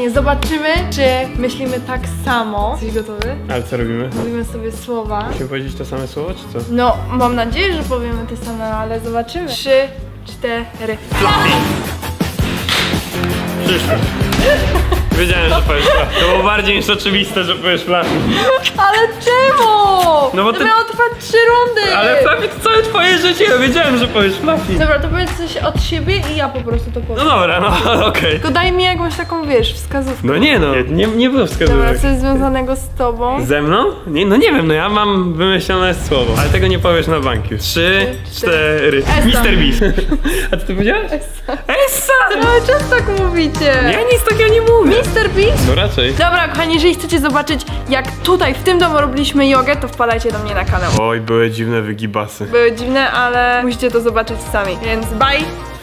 kochani, zobaczymy, czy myślimy tak samo. Jesteś gotowy? Ale co robimy? Mówimy sobie słowa. Musimy powiedzieć to same słowo, czy co? No, mam nadzieję, że powiemy te same, ale zobaczymy. 3, 4. Fluffy! Przyszło. Wiedziałem, że powiesz Fluffy. To było bardziej niż oczywiste, że powiesz Fluffy. Ale czemu? No bo to ty- miało trwać 3 rundy. Ale Fluffy to całe twoje życie, ja wiedziałem, że powiesz Fluffy. Dobra, to powiedz coś od siebie i ja po prostu to No powiem. dobra, no okej. Tylko daj mi jakąś taką, wiesz, wskazówkę. No nie no, nie było Dobra, wskazówek. coś związanego z tobą. Ze mną? Nie, no nie wiem, no ja mam wymyślone słowo, ale tego nie powiesz na bank już. 3, 4. Essa. Mr. Beast. A co ty powiedziałeś? Essa! Cały czas tak mówicie. Ja nic takiego nie mówię. Mr. Beast? No raczej. Dobra, kochani, jeżeli chcecie zobaczyć, jak tutaj w tym domu robiliśmy jogę, to wpadajcie do mnie na kanał. Oj, były dziwne wygibasy. Były dziwne, ale musicie to zobaczyć sami. Więc bye!